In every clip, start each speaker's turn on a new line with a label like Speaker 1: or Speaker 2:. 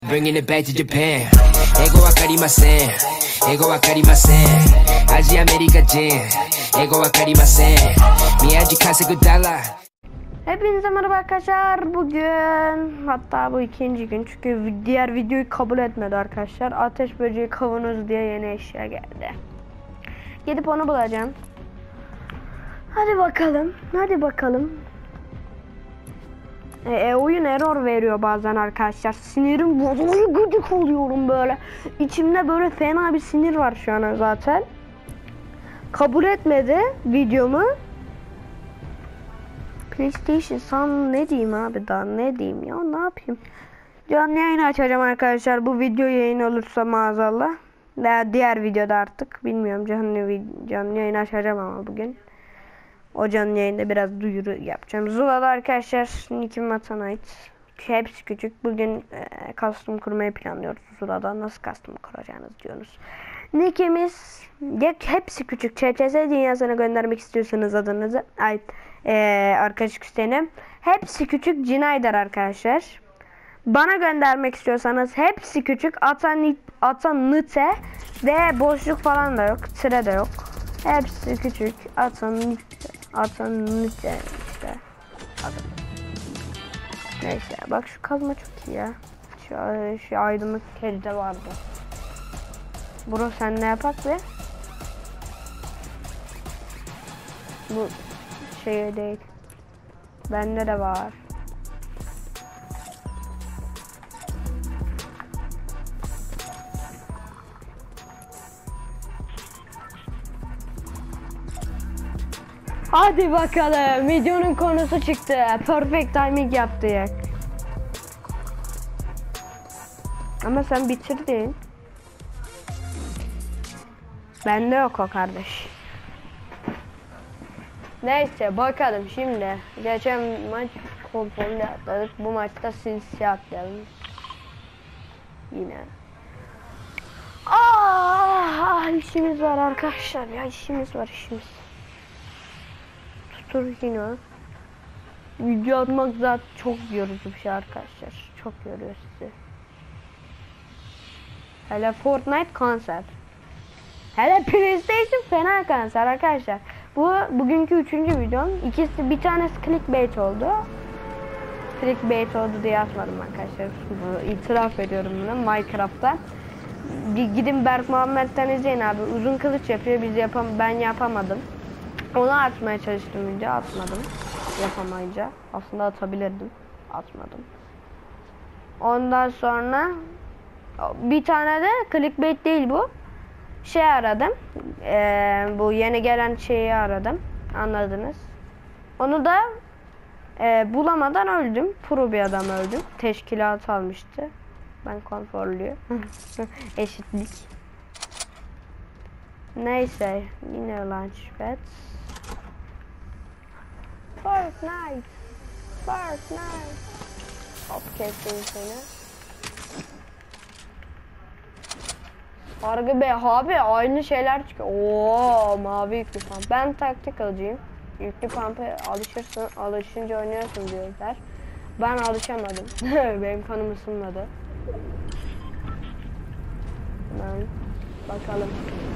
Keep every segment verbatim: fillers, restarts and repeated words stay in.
Speaker 1: Bringing it back to Japan. Ego wakarimasen. Ego wakarimasen. Aji Amerika jin. Ego wakarimasen. Miyaji kaseku dollar.
Speaker 2: Hepinize merhaba arkadaşlar. Bugün hatta bu ikinci gün çünkü diğer videoyu kabul etmedi arkadaşlar. Ateş böceği kavanoz diye yeni eşya geldi. Gidip onu bulacağım. Hadi bakalım. Hadi bakalım. E, oyun error veriyor bazen arkadaşlar. Sinirim bozuluyor, gıcık oluyorum böyle. İçimde böyle fena bir sinir var şu an zaten. Kabul etmedi videomu. PlayStation san ne diyeyim abi, daha ne diyeyim ya, ne yapayım. Canlı yayın açacağım arkadaşlar. Bu video yayın olursa maazallah. Veya diğer videoda artık bilmiyorum, canlı, canlı yayın açacağım ama bugün. O canlı yayında biraz duyuru yapacağım. Zula'da arkadaşlar Nick'im Vatan'a ait. Hepsi küçük. Bugün e, custom kurmayı planlıyoruz Zula'da. Nasıl custom kuracağınız diyorsunuz. Nick'imiz ya hepsi küçük. C C S dünyasına göndermek istiyorsanız adınızı. Ait e, arkadaşlık isteğine. Hepsi küçük Cinayder arkadaşlar. Bana göndermek istiyorsanız hepsi küçük. Atan atan nite ve boşluk falan da yok. Tire de yok. Hepsi küçük. Atan atan nite işte. Atan. Neyse bak şu kazma çok iyi ya. Şu, şu aydınlık kedide vardı. Bro sen ne yapak be? Bu şey değil. Bende de var. Hadi bakalım, videonun konusu çıktı. Perfect timing yaptık. Ama sen bitirdin. Bende yok o kardeş. Neyse bakalım şimdi. Geçen maç kontrollü atladık. Bu maçta sinsi atlayalım. Yine. Ah, işimiz var arkadaşlar ya, işimiz var işimiz. Tutur yine. Video atmak zaten çok yorucu bir şey arkadaşlar. Çok yoruyor sizi. Hele Fortnite kanser. Hele PlayStation fena kanser arkadaşlar. Bu bugünkü üçüncü videom. İkisi, bir tanesi clickbait oldu. Clickbait oldu diye atmadım arkadaşlar. Bu, itiraf ediyorum bunu Minecraft'ta. Gidin Berk Muhammed'den izleyin abi. Uzun kılıç yapıyor. Biz yapam ben yapamadım. Onu atmaya çalıştım, video atmadım. Yapamayınca. Aslında atabilirdim. Atmadım. Ondan sonra bir tane de clickbait değil bu. Şey aradım. Ee, bu yeni gelen şeyi aradım. Anladınız. Onu da e, bulamadan öldüm. Pro bir adam öldüm. Teşkilat almıştı. Ben konforluyum. Eşitlik. Neyse. Yine launchpad. Fortnite. Fortnite. Hop kestim seni. Harbi be abi, aynı şeyler çıkıyor. Oo, mavi yüklü pump. Ben taktik alıcıyım. Yüklü pump'a alışırsın, alışınca oynuyorsun diyorlar. Ben alışamadım. Benim kanım ısınmadı. Ben bakalım.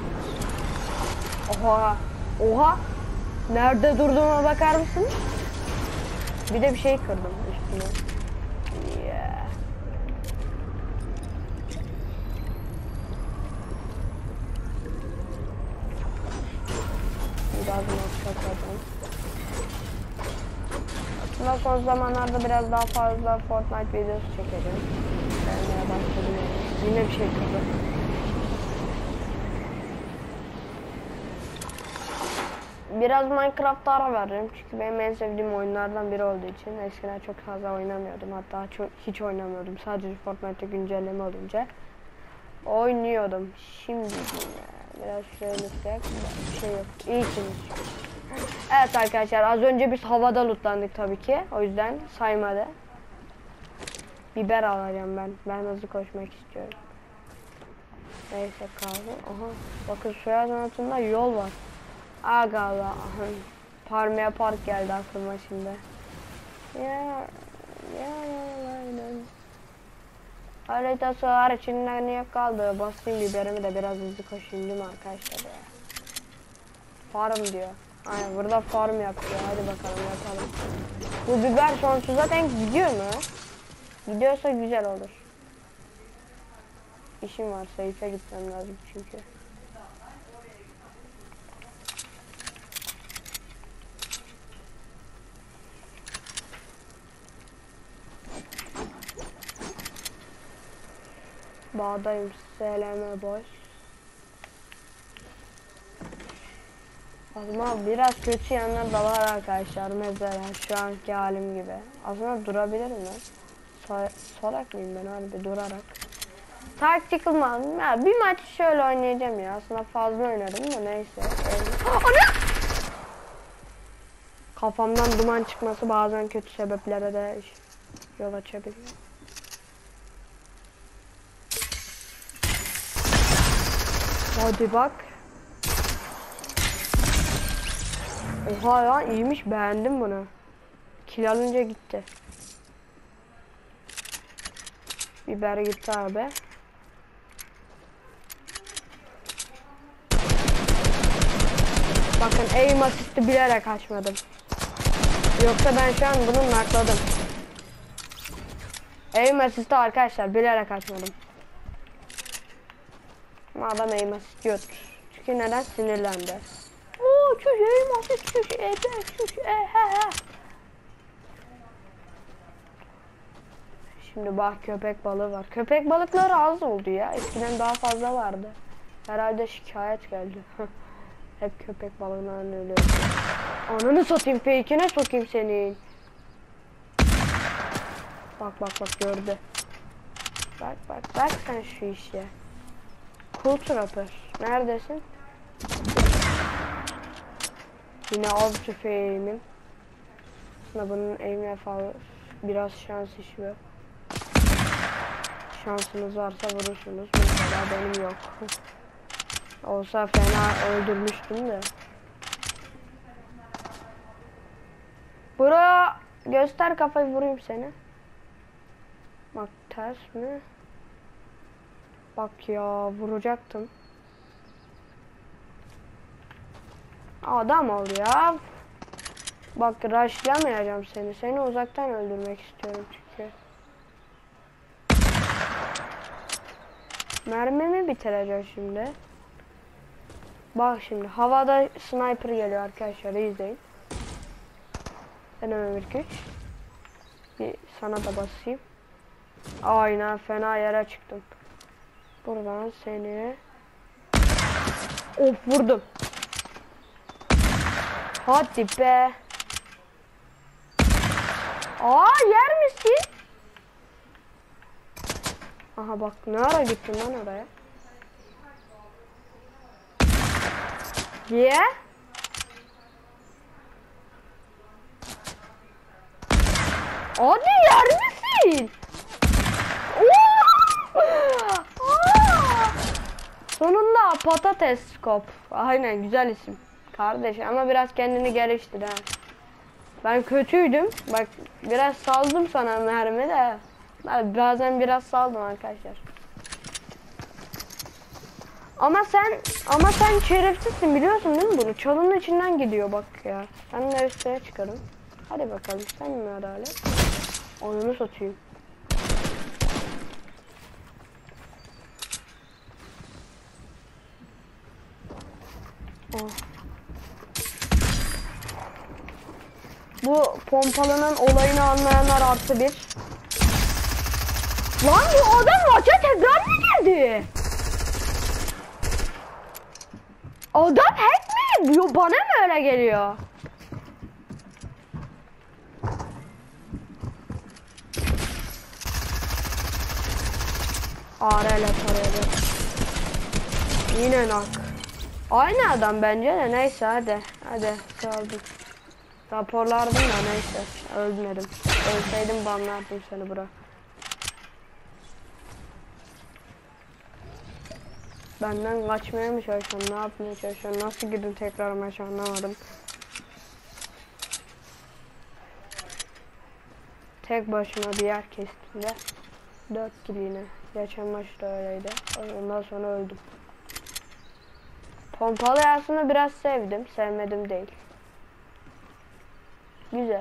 Speaker 2: Oha. Oha. Nerede durduğuma bakar mısın? Bir de bir şey kırdım üstüne. Yeah. Biraz maçladım. Aslında son zamanlarda biraz daha fazla Fortnite videosu çekeceğim. Gelmeye başladım yani. Yine bir şey kırdım. Biraz Minecraft'ta ara veririm çünkü benim en sevdiğim oyunlardan biri olduğu için. Eskiden çok fazla oynamıyordum, hatta çok, hiç oynamıyordum, sadece Fortnite'te güncelleme olunca oynuyordum. Şimdi biraz şöyle bir şey yok. İyisiniz. Evet arkadaşlar, az önce biz havada lootlandık tabii ki, o yüzden saymadı. Biber alacağım ben. Ben hızlı koşmak istiyorum. Neyse kahve. Aha. Bakın soyadın altında yol var. Aga Allah. Parmaya Park geldi aklıma şimdi. Ya ya ya. Haritası var, içinden niye kaldı? Basayım biberimi de biraz hızlı koşayım değil mi arkadaşlar ya? Farm diyor. Aynen burada farm yapıyor. Hadi bakalım yapalım. Bu biber sonsuza zaten gidiyor mu? Gidiyorsa güzel olur. İşim var, seyfe gitmem lazım çünkü. Bağdayım, seleme boş. Aslında biraz kötü yanlar da var arkadaşlar. Mesela şu anki halim gibi. Aslında durabilirim ben. So Solak mıyım ben abi durarak. Taktik almadım. Ya bir maç şöyle oynayacağım ya. Aslında fazla oynadım da neyse. Ana! Kafamdan duman çıkması bazen kötü sebeplere de yol açabiliyor. Hadi bak. Oha ya iyiymiş, beğendim bunu. Kill alınca gitti. Biber gitti abi. Bakın aim assist'i bilerek açmadım. Yoksa ben şu an bunu nakladım. Aim assist'i arkadaşlar bilerek açmadım. Ama adam aim assist yok. Çünkü neden? Sinirlendi. Ooo çüş aim assist çüş e çüş e he he. Şimdi bak köpek balığı var. Köpek balıkları az oldu ya. Eskiden daha fazla vardı. Herhalde şikayet geldi. Hep köpek balığından ölüyor. Ananı satayım, fake'ine sokayım senin. Bak bak bak gördü. Bak bak bak sen şu işe. Cool Trapper. Neredesin? Yine av tüfeğimin. Aslında bunun aim'e falan biraz şans işi var. Şansınız varsa vurursunuz. Mesela benim yok. Olsa fena öldürmüştüm de. Buraya göster kafayı vurayım seni. Bak ters mi? Bak ya vuracaktım. Adam ol ya. Bak rushlamayacağım seni. Seni uzaktan öldürmek istiyorum çünkü. Mermimi bitireceğim şimdi. Bak şimdi havada sniper geliyor arkadaşlar, izleyin. Deneme bir güç. Bir sana da basayım. Aynen fena yere çıktım. Buradan seni. Of vurdum. Hadi be. Aa yer misin? Aha bak ne ara gittin lan oraya. Ye. Hadi yer misin? Sonunda patates kop. Aynen güzel isim. Kardeş ama biraz kendini geliştir ha. Ben kötüydüm. Bak biraz saldım sana mermi de. Bazen biraz saldım arkadaşlar. Ama sen ama sen şerefsizsin biliyorsun değil mi bunu? Çalının içinden gidiyor bak ya. Ben de üstüne çıkarım. Hadi bakalım sen mi adalet? Oyunu satayım. Oh. Bu pompalının olayını anlayanlar artı bir. Lan bu adam maça tekrar mı girdi? Adam hack mi? Yo, bana mı öyle geliyor? Ağrıyla tarıyordu. Yine nak. Aynı adam bence de neyse hadi. Hadi saldık. Raporlardım da neyse. Ölmedim. Ölseydim banlardım seni bura. Benden kaçmaya mı çalışıyorsun? Ne yapmaya çalışıyorsun? Nasıl girdin tekrar maça anlamadım. Tek başıma bir yer kestim de. Dört gibi yine. Geçen maçta öyleydi. Ondan sonra öldüm. Pompalı aslında biraz sevdim. Sevmedim değil. Güzel.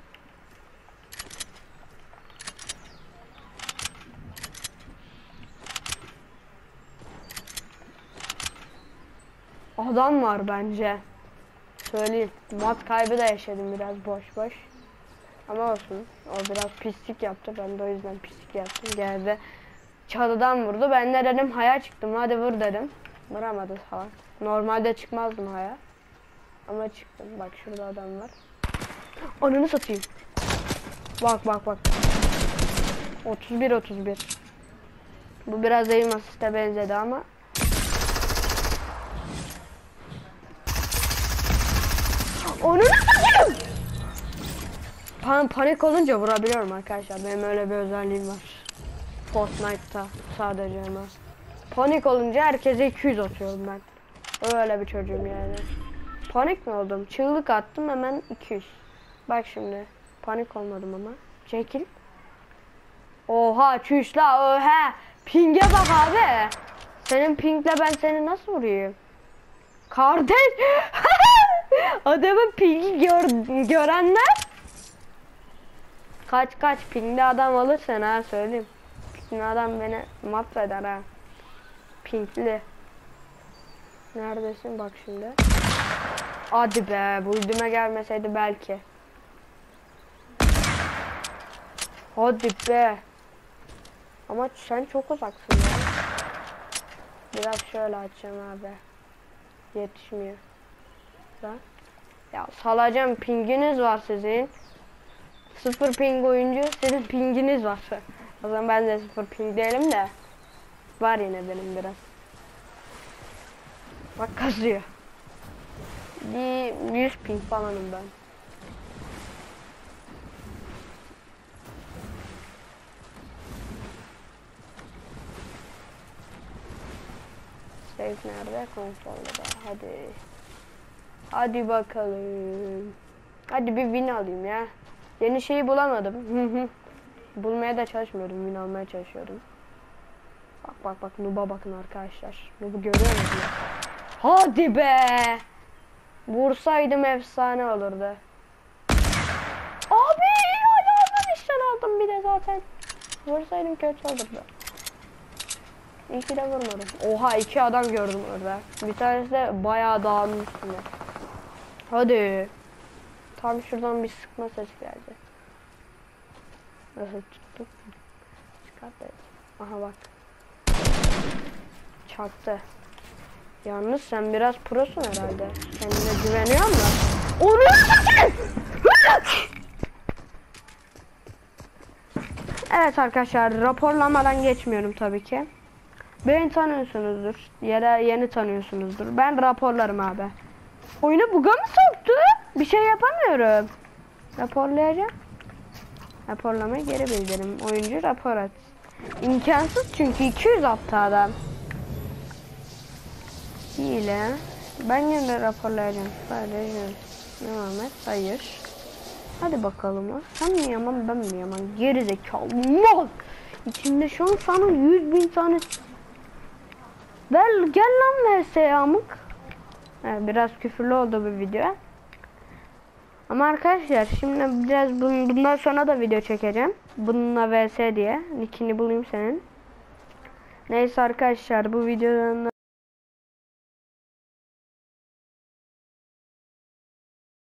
Speaker 2: Adam var bence. Söyleyeyim. Mat kaybı da yaşadım biraz boş boş. Ama olsun. O biraz pislik yaptı. Ben de o yüzden pislik yaptım. Geldi. Çalıdan vurdu. Ben de dedim haya çıktım. Hadi vur dedim. Vuramadı salak. Normalde çıkmazdım haya. Ama çıktım. Bak şurada adam var. Ananı satayım. Bak bak bak. otuz bir otuz bir. Bu biraz aim asiste benzedi ama. Ananı satayım. Pan panik olunca vurabiliyorum arkadaşlar. Benim öyle bir özelliğim var. Fortnite'ta sadece ama. Panik olunca herkese iki yüz atıyorum ben. Öyle bir çocuğum yani. Panik mi oldum? Çığlık attım hemen iki yüz. Bak şimdi. Panik olmadım ama. Çekil. Oha çüş la oha. Ping'e bak abi. Senin pingle ben seni nasıl vurayım? Kardeş. Adamın pingi gör, görenler. Kaç kaç pingli adam alırsan ha söyleyeyim. Pingli adam beni mahveder ha. Pinkli. Neredesin bak şimdi. Hadi be, bu üdüme gelmeseydi belki. Hadi be. Ama sen çok uzaksın ya. Biraz şöyle açacağım abi. Yetişmiyor. Da. Ya salacağım, pinginiz var sizin. Sıfır ping oyuncu, sizin pinginiz var. O zaman ben de sıfır ping değilim de. Var yine benim biraz. Bak kazıyor. yüz ping falanım ben. Safe nerede? Konsolda. Hadi. Hadi bakalım. Hadi bir win alayım ya. Yeni şeyi bulamadım. Bulmaya da çalışmıyorum. Win almaya çalışıyorum. Bak bak bak. Noob'a bakın arkadaşlar. Noob'u görüyor musunuz? Hadi be. Vursaydım efsane olurdu. Abi ayağımdan işten aldım bir de zaten. Vursaydım kötü olurdu. İyi ki de vurmadım. Oha iki adam gördüm orada. Bir tanesi de bayağı dağılmış üstüne. Hadi. Tam şuradan bir sıkma ses geldi. Nasıl tuttuk? Çıkartayım. Aha bak. Çaktı. Yalnız sen biraz prosun herhalde. Kendine güveniyor musun? Onu Evet arkadaşlar, raporlamadan geçmiyorum tabii ki. Beni tanıyorsunuzdur. Yere yeni tanıyorsunuzdur. Ben raporlarım abi. Oyunu buga mı soktu? Bir şey yapamıyorum. Raporlayacağım. Raporlama geri bildirim. Oyuncu rapor at. İmkansız çünkü iki yüz attı adam. Hile. Ben yine de raporlayacağım. Sadece devam et. Hayır. Hadi bakalım. Sen mi yaman ben mi yaman? Geri zekalı. İçinde şu an sana yüz bin tane. Ver gel lan verse yamık. Evet, biraz küfürlü oldu bu video. Ama arkadaşlar şimdi biraz bundan sonra da video çekeceğim. Bununla vs diye. Nickini bulayım senin. Neyse arkadaşlar bu videodan